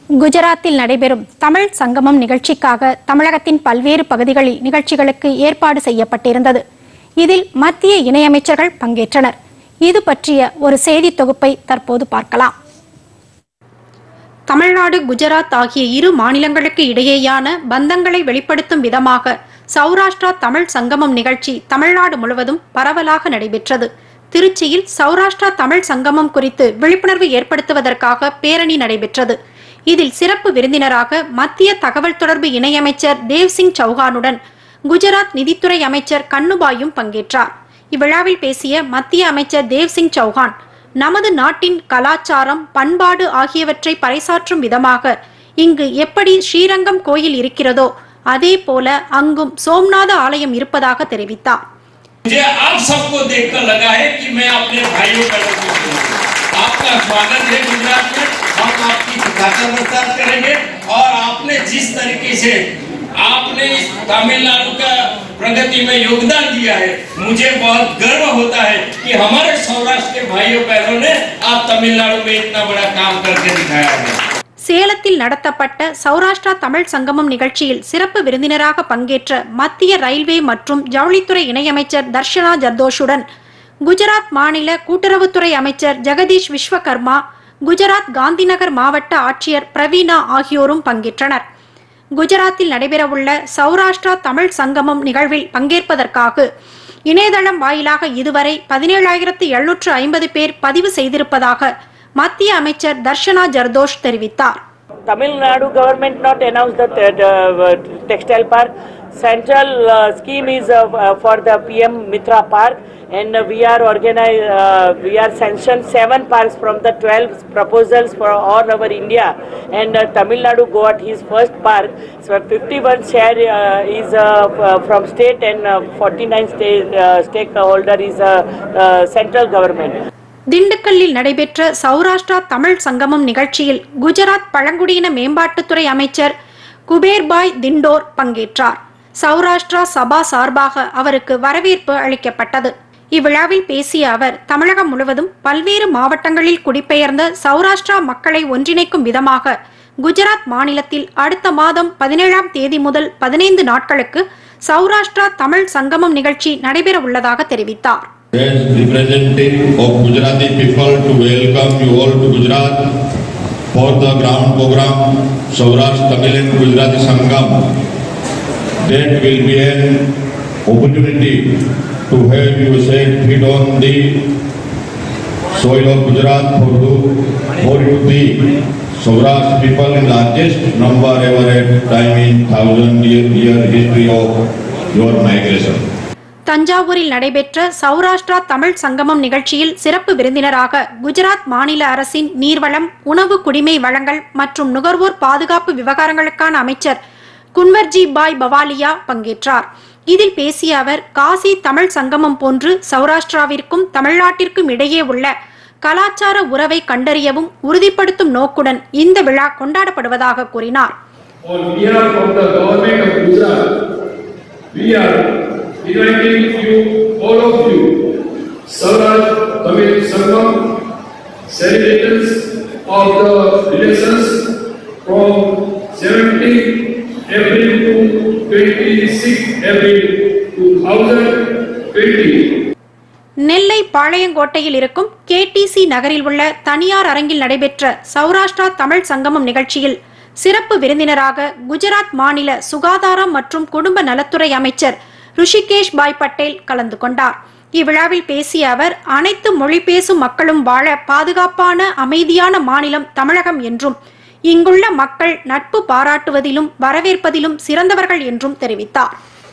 குஜராத்தில் நடைபெறும் தமிழ் சங்கமம் நிகழ்ச்சிக்காக தமிழகத்தின் பல்வேறு பகுதிகளில் நிகழ்ச்சிகளுக்கு ஏற்பாடு செய்யப்பட்டிருந்தது. இதில் மத்திய இணையமைச்சர்கள் பங்கேற்றனர். இது பற்றிய ஒரு செய்தி தொகுப்பை தற்போது பார்க்கலாம். தமிழ்நாடு, குஜராத் ஆகிய இரு மாநிலங்களுக்கு இடையேயான பந்தங்களை வெளிப்படுத்தும் விதமாக சௌராஷ்டிரா தமிழ் சங்கமம் நிகழ்ச்சி தமிழ்நாடு முழுவதும் பரவலாக நடைபெற்றது. திருச்சியில் சௌராஷ்டிரா தமிழ் சங்கமம் குறித்து விழிப்புணர்வு ஏற்படுத்துவதற்காக பேரணி நடைபெற்றது. இதில் சிறப்பு விருந்தினராக மத்திய தகவல் தொடர்பு இணையமைச்சர் தேவ்சிங் சௌஹானுடன் குஜராத் நிதித்துறை அமைச்சர் கண்ணுபாயும் பங்கேற்றார். இவ்விழாவில் பேசிய மத்திய அமைச்சர் தேவ்சிங் சௌஹான், நமது நாட்டின் கலாச்சாரம், பண்பாடு ஆகியவற்றை பறைசாற்றும் விதமாக இங்கு எப்படி ஸ்ரீரங்கம் கோயில் இருக்கிறதோ அதே போல அங்கும் சோம்நாத ஆலயம் இருப்பதாக தெரிவித்தார். आपका स्वागत है गुजरात में। हम आपकी खातर करेंगे और आपने जिस तरीके से आपने इस तमिलनाडु का प्रगति में योगदान दिया है, मुझे बहुत गर्व होता है कि हमारे सौराष्ट्र के भाइयों बहनों ने आप तमिलनाडु में इतना बड़ा काम करके दिखाया है. சேலத்தில் நடத்தப்பட்ட சௌராஷ்டிரா தமிழ் சங்கமம் நிகழ்ச்சியில் சிறப்பு விருந்தினராக பங்கேற்ற மத்திய ரயில்வே மற்றும் ஜவுளித்துறை இணையமைச்சர் தர்ஷனா ஜர்தோஷுடன் குஜராத் மாநில கூட்டுறவுத்துறை அமைச்சர் ஜெகதீஷ் விஸ்வகர்மா, குஜராத் காந்திநகர் மாவட்ட ஆட்சியர் பிரவீனா ஆகியோரும் பங்கேற்றனர். குஜராத்தில் நடைபெறவுள்ள சௌராஷ்டிரா தமிழ் சங்கமம் நிகழ்வில் பங்கேற்பதற்காக இணையதளம் வாயிலாக இதுவரை 17,750 பேர் பதிவு செய்திருப்பதாக மத்திய அமைச்சர் தர்ஷனா ஜர்தோஷ் தெரிவித்தார். Tamil Nadu government not announced the textile park. Central scheme is for the PM Mitra Park, and we are sanctioned 7 parks from the 12 proposals for all over India, and Tamil Nadu got his first park. So 51 share is from state, and 49 stakeholder is central government. திண்டுக்கல்லில் நடைபெற்ற சௌராஷ்டிரா தமிழ் சங்கமம் நிகழ்ச்சியில் குஜராத் பழங்குடியின மேம்பாட்டுத்துறை அமைச்சர் குபேர்பாய் திண்டோர் பங்கேற்றார். சௌராஷ்டிரா சபா சார்பாக அவருக்கு வரவேற்பு அளிக்கப்பட்டது. இவ்விழாவில் பேசிய அவர், தமிழகம் முழுவதும் பல்வேறு மாவட்டங்களில் குடிபெயர்ந்த சௌராஷ்டிரா மக்களை ஒன்றிணைக்கும் விதமாக குஜராத் மாநிலத்தில் அடுத்த மாதம் 17ஆம் தேதி முதல் 15 நாட்களுக்கு சௌராஷ்டிரா தமிழ் சங்கமம் நிகழ்ச்சி நடைபெற உள்ளதாக தெரிவித்தார். As representative of Gujarati people to welcome you all to Gujarat for the ground program Saurashtra Tamil and Gujarati Sangam. That will be an opportunity to have you set feet on the soil of Gujarat for you the Saurashtra people in largest number ever at time in 1000-year history of your migration. தஞ்சாவூரில் நடைபெற்ற சௌராஷ்டிரா தமிழ் சங்கமம் நிகழ்ச்சியில் சிறப்பு விருந்தினராக குஜராத் மாநில அரசின் நீர்வளம், உணவு, குடிமை வழங்கல் மற்றும் நுகர்வோர் பாதுகாப்பு விவகாரங்களுக்கான அமைச்சர் குன்வர்ஜி பாய் பவாலியா பங்கேற்றார். இதில் பேசிய அவர், காசி தமிழ் சங்கமம் போன்று சௌராஷ்டிராவிற்கும் தமிழ்நாட்டிற்கும் இடையே உள்ள கலாச்சார உறவை கண்டறியவும் உறுதிப்படுத்தும் நோக்குடன் இந்த விழா கொண்டாடப்படுவதாக கூறினார். Inviting you, all of you, Saurashtra Tamil Sangam, celebrators of the relations from 17 April to 26 April 2020. நெல்லை பாளையங்கோட்டையில் இருக்கும் KTC நகரில் உள்ள தனியார் அரங்கில் நடைபெற்ற சௌராஷ்டிரா தமிழ் சங்கமம் நிகழ்ச்சியில் சிறப்பு விருந்தினராக குஜராத் மாநில சுகாதாரம் மற்றும் குடும்ப நலத்துறை அமைச்சர் ருஷிகேஷ் பாய் பட்டேல் கலந்து கொண்டார். இவ்விழாவில் பேசிய அவர், அனைத்து மொழி பேசும் மக்களும் வாழ பாதுகாப்பான, அமைதியான மாநிலம் தமிழகம் என்றும், இங்குள்ள மக்கள் நட்பு பாராட்டுவதிலும் வரவேற்பதிலும் சிறந்தவர்கள் என்றும் தெரிவித்தார்.